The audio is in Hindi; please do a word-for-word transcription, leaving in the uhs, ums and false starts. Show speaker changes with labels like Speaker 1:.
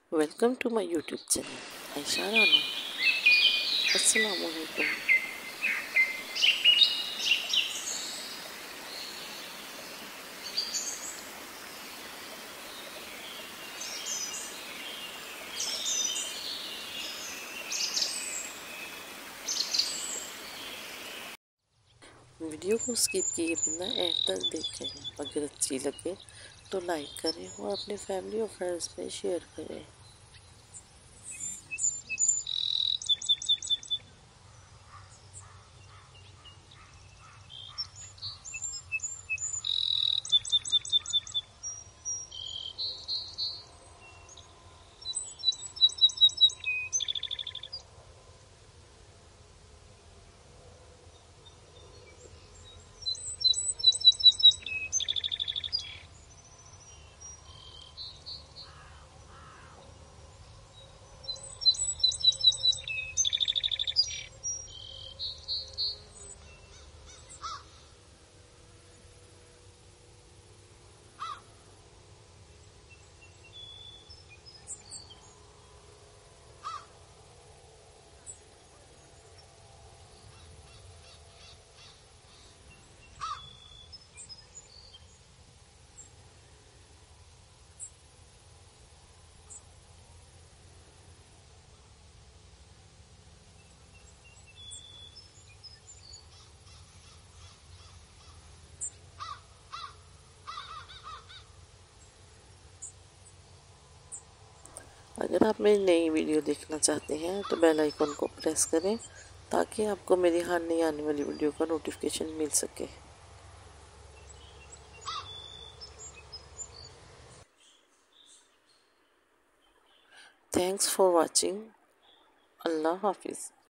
Speaker 1: Welcome to my YouTube channel Ayesha Rano. अस्सलाम वालेकुम। वीडियो को स्किप किए बिना एंड तक देखें। अगर अच्छी लगे तो लाइक करें और अपने फैमिली और फ्रेंड्स में शेयर करें। अगर आप मेरी नई वीडियो देखना चाहते हैं तो बेल आइकन को प्रेस करें ताकि आपको मेरी हर नई आने वाली वीडियो का नोटिफिकेशन मिल सके। Thanks for watching. अल्लाह हाफिज़।